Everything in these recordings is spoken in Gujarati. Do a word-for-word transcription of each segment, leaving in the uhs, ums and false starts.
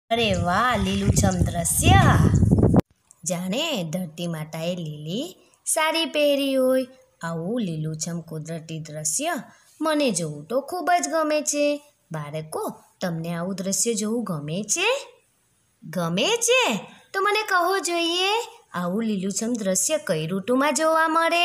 અરે વાહ, લીલુંછમ દ્રશ્ય. જાણે ધરતી માતાએ લીલી સાડી પહેરી હોય આવું લીલુંછમ કુદરતી દ્રશ્ય મને જોવું તો ખૂબ જ ગમે છે. બાળકો, તમને આવું દ્રશ્ય જોવું ગમે છે? ગમે છે તો મને કહો જોઈએ, આવું લીલુંછમ દ્રશ્ય કઈ ઋતુમાં જોવા મળે?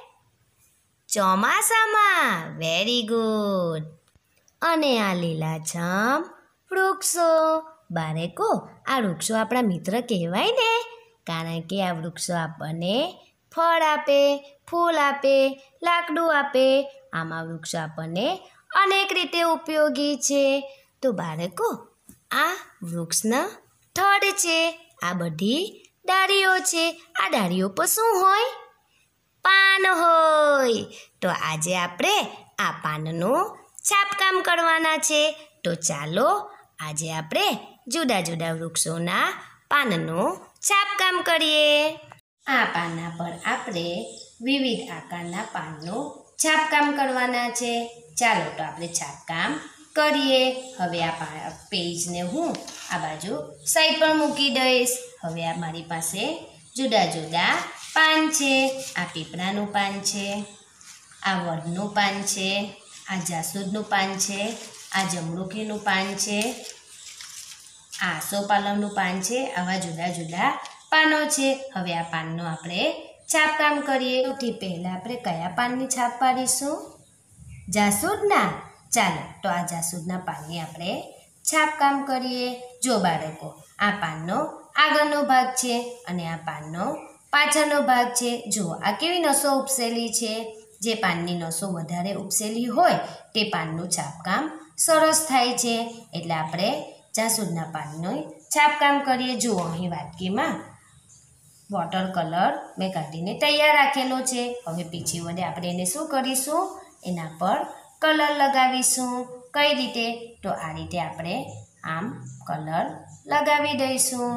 ચોમાસામાં. Very good. અને આ લીલાછમ વૃક્ષો. બાળકો, આ વૃક્ષો આપણા મિત્ર કહેવાય ને, કારણ કે આ વૃક્ષો આપણને ફળ આપે, ફૂલ આપે, લાકડું આપે. આમાં વૃક્ષો આપણને અનેક રીતે ઉપયોગી છે. તો બાળકો, આ વૃક્ષના થડ છે, આ બધી ડાળીઓ છે. આ ડાળીઓ પર શું હોય? પાન હોય. તો આજે આપણે આ પાનનું છાપકામ કરવાના છે. તો ચાલો આજે આપણે જુદા જુદા વૃક્ષોના પાનનું છાપકામ કરીએ. આ પાના પર આપણે વિવિધ આકારના પાનનું છાપકામ કરવાના છે. ચાલો તો આપણે છાપકામ કરીએ. હવે આ પેજને હું આ બાજુ સાઈડ પર મૂકી દઈશ. હવે આ મારી પાસે જુદા જુદા પાન છે. આ પીપળાનું પાન છે, આ વડનું પાન છે, આ જાસૂદનું પાન છે, આ જમરૂખીનું પાન છે, આ આસોપાલવનું પાન છે. આવા જુદા જુદા પાનો છે. હવે આ પાનનો આપણે છાપકામ કરીએ. સૌથી પહેલાં આપણે કયા પાનની છાપ પાડીશું? જાસૂદના. ચાલો તો આ જાસૂદના પાનની આપણે છાપકામ કરીએ. જો બાળકો, આ પાનનો આગળનો ભાગ છે અને આ પાનનો પાછળનો ભાગ છે. જુઓ, આ કેવી નસો ઉપસેલી છે. જે પાનની નસો વધારે ઉપસેલી હોય તે પાનનું છાપકામ સરસ થાય છે. એટલે આપણે જાસૂદના પાનનું છાપકામ કરીએ. જુઓ, અહીં વાટકીમાં વોટર કલર મેં કાઢીને તૈયાર રાખેલો છે. હવે પીછી વડે આપણે એને શું કરીશું? એના પર કલર લગાવીશું. કઈ રીતે? તો આ રીતે આપણે આમ કલર લગાવી દઈશું.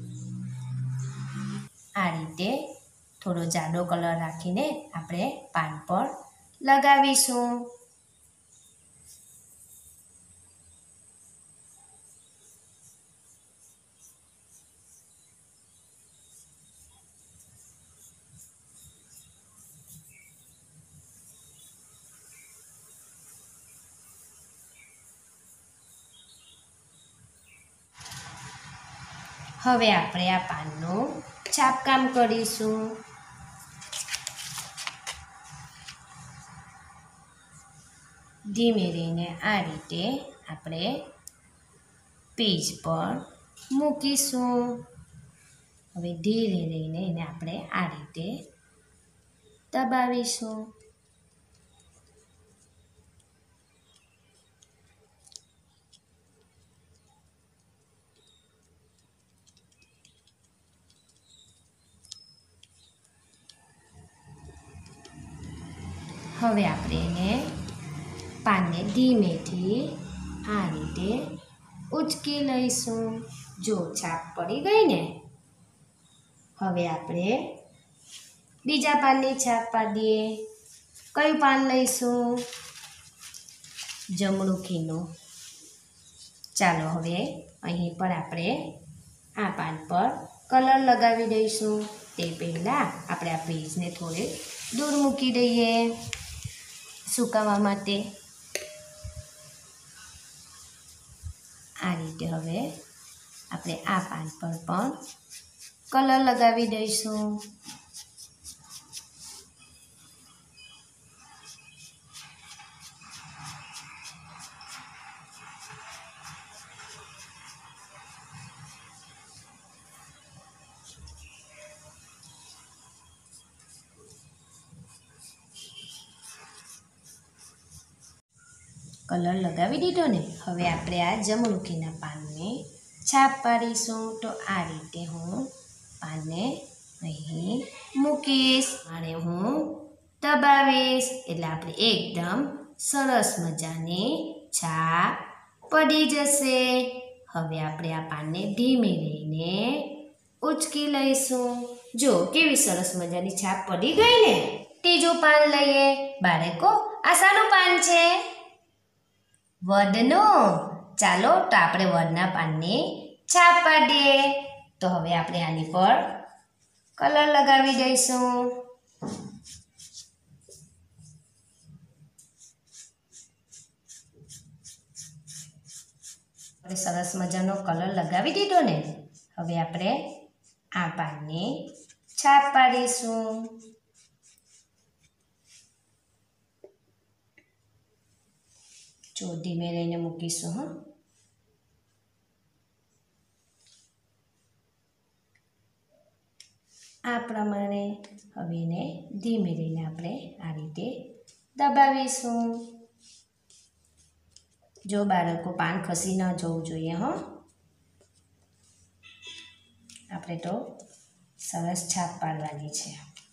આ રીતે થોડો જાડો કલર રાખીને આપણે પાન પર લગાવીશું. હવે આપણે આ પાનનું છાપકામ કરીશું. ધીમે રહીને આ રીતે આપણે પેજ પર મૂકીશું. હવે ધીરે રહીને એને આપણે આ રીતે દબાવીશું. હવે આપણે એને પાનને ધીમેથી આ રીતે ઉચકી લઈશું. જો છાપ પડી ગઈ ને. હવે આપણે બીજા પાનની છાપ પાડીએ. કયું પાન લઈશું? જમરૂખીનું. ચાલો હવે અહીં પર આપણે આ પાન પર કલર લગાવી દઈશું. તે પહેલાં આપણે આ પેજને થોડે દૂર મૂકી દઈએ સુકાવા માટે. આ રીતે હવે આપણે આ પાન પર પણ કલર લગાવી દઈશું. કલર લગાવી દીધો ને. હવે આપણે આ જમરૂખીના પાનને છાપ પાડીશું. તો આ રીતે હું પાનને અહીં મૂકીશ અને હું દબાવીશ. એટલે આપણે એકદમ સરસ મજાની છાપ પડી જશે. હવે આપણે આ પાનને ધીમે રહીને ઉચકી લઈશું. જો કેવી સરસ મજાની છાપ પડી ગઈ ને. ત્રીજું પાન લઈએ. બાળકો, આ શાનું પાન છે? વડનું. ચાલો તો આપણે વડના પાનની છાપ પાડીએ. તો હવે આપણે આની પર કલર લગાવી દઈશું. આપણે સરસ મજાનો કલર લગાવી દીધો ને. હવે આપણે આ પાનને છાપ પાડીશું. જો ધીમે રહીને મૂકીશું. હા, આ પ્રમાણે હવે એને ધીમે રહીને આપણે આ રીતે દબાવીશું. જો બાળકો પાન ખસી ન જવું જોઈએ. હો, આપણે તો સરસ છાપ પાડવાની છે.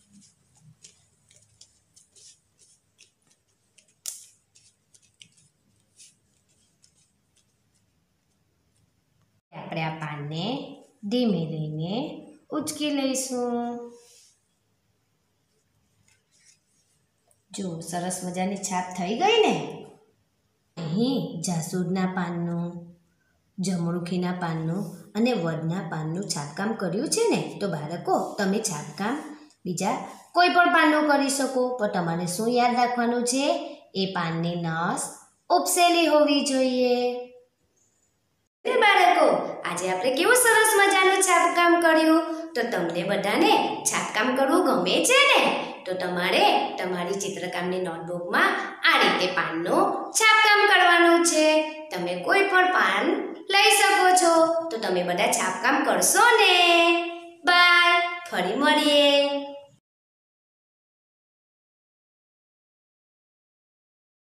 આપણે આ પાનને ધીમે રહીને ઉચકી લઈશું. જો સરસ મજાની છાપ થઈ ગઈ ને. અહીં જાસૂદના પાનનું, જમરૂખીના પાનનું અને વડના પાનનું છાપકામ કર્યું છે ને. તો બાળકો તમે છાપકામ બીજા કોઈ પણ પાનનું કરી શકો, પણ તમારે શું યાદ રાખવાનું છે? એ પાનની નસ ઉપસેલી હોવી જોઈએ. બાળકો, આજે આપણે કેવું સરસ મજાનું છાપકામ કર્યું. તો તમને બધાને છાપકામ કરવું ગમે છે ને? તો તમારે તમારી ચિત્રકામની નોટબુકમાં આ રીતે પાનનું છાપકામ કરવાનું છે. તમે કોઈ પણ પાન લઈ શકો છો. તો તમે બધા છાપકામ કરશો ને? બાય, ફરી મળીએ.